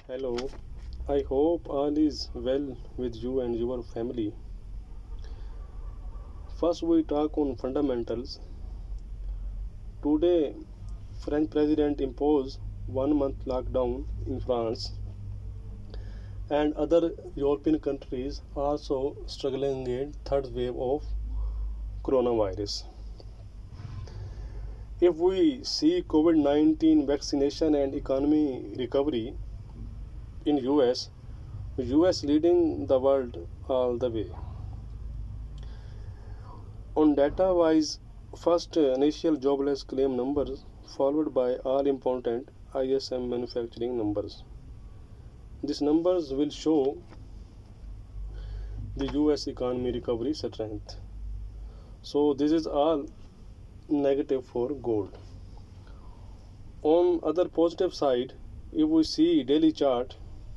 Hello, I hope all is well with you and your family. First, we talk on fundamentals. Today, French president imposed 1 month lockdown in France, and other European countries also struggling against third wave of coronavirus. If we see COVID-19 vaccination and economy recovery in US leading the world all the way. On data wise, first initial jobless claim numbers followed by all important ISM manufacturing numbers. These numbers will show the US economy recovery strength. So this is all negative for gold. On other positive side, if we see daily chart,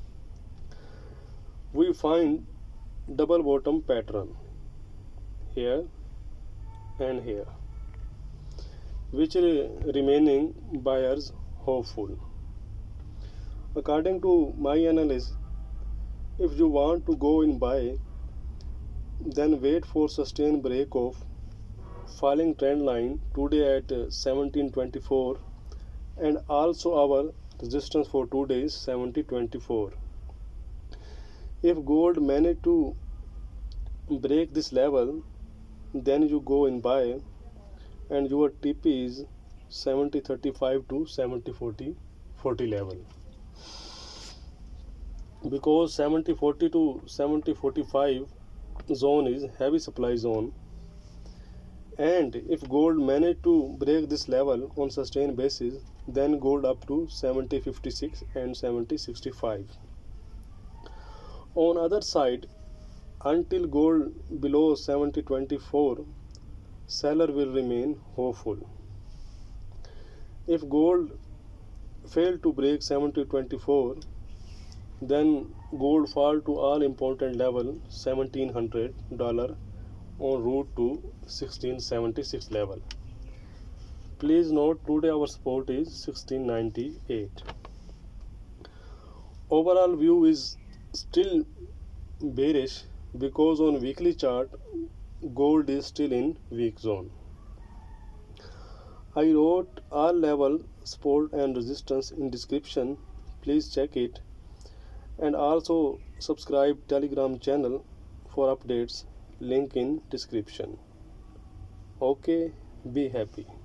we find double bottom pattern here and here, which remaining buyers hopeful. According to my analysis, if you want to go in buy, then wait for sustained break of falling trend line today at 1724 and also our resistance for 2 days 7024. If gold manage to break this level, then you go in buy and your TP is 7035 to 7040 level, because 7040 to 7045 zone is heavy supply zone, and if gold manage to break this level on sustained basis, then gold up to 7056 and 7065. On other side, until gold below 7024, seller will remain hopeful. If gold fail to break 7024, then gold fall to all important level $1700 en route to 1676 level. Please note today our support is 1698. Overall view is still bearish because on weekly chart gold is still in weak zone. I wrote all level support and resistance in description. Please check it, and also subscribe Telegram channel for updates, link in description. Okay, be happy.